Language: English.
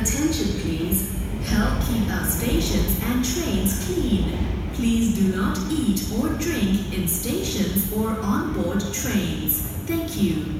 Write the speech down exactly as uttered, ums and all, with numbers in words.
Attention please. Help keep our stations and trains clean. Please do not eat or drink in stations or on board trains. Thank you.